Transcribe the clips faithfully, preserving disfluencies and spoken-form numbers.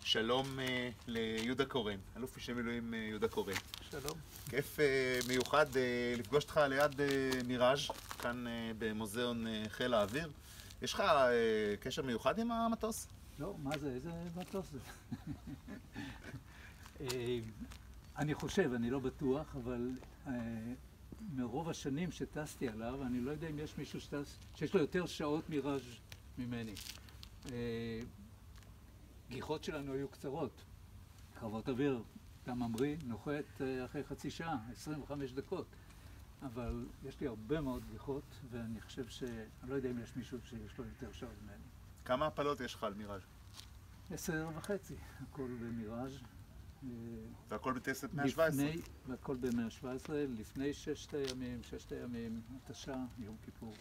שלום uh, ליהודה קורן, אלוף משנה מילואים uh, יהודה קורן. שלום. כיף uh, מיוחד uh, לפגוש אותך ליד uh, מיראז' כאן uh, במוזיאון uh, חיל האוויר. יש לך uh, קשר מיוחד עם המטוס? לא, מה זה? איזה מטוס זה? אני חושב, אני לא בטוח, אבל uh, מרוב השנים שטסתי עליו, אני לא יודע אם יש מישהו שטס, שיש לו יותר שעות מיראז' ממני. Uh, גיחות שלנו היו קצרות. קרבות אוויר, אתה ממריא, נוחת אחרי חצי שעה, עשרים וחמש דקות. אבל יש לי הרבה מאוד גיחות, ואני חושב ש... אני לא יודע אם יש מישהו שיש לו יותר שעות ממני. כמה הפלות יש לך על מיראז'? עשר וחצי, הכל במיראז'. והכל בטייסת מאה שבע עשרה? והכל ב-מאה שבע עשרה, לפני ששת הימים, ששת הימים, התש"ע, יום כיפור.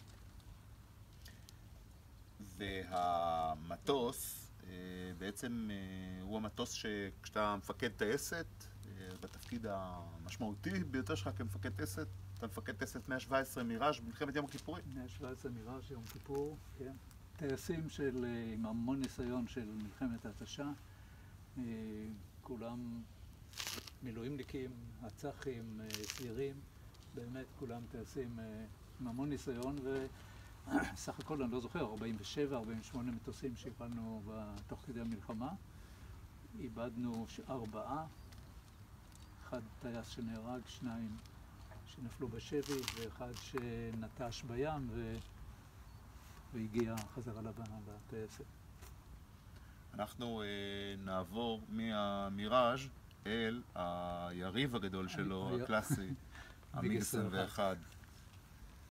והמטוס, בעצם הוא המטוס שכשאתה מפקד טייסת, בתפקיד המשמעותי ביותר שלך כמפקד טייסת, אתה מפקד טייסת מאה שבע עשרה מיראז' במלחמת יום הכיפורים. מאה שבע עשרה מיראז' יום כיפור, כן. טייסים של, עם המון ניסיון של מלחמת התש"ע, כולם מילואימניקים, הצחים, צעירים, באמת כולם טייסים עם המון ניסיון, וסך הכל אני לא זוכר, ארבעים ושבע ארבעים ושמונה מטוסים שהפעלנו תוך כדי המלחמה. איבדנו ארבעה, אחד טייס שנהרג, שניים שנפלו בשבי ואחד שנטש בים ו... והגיע חזרה לטייסת. אנחנו אה, נעבור מהמיראז' אל היריב הגדול שלו, הקלאסי, המיג עשרים ואחת.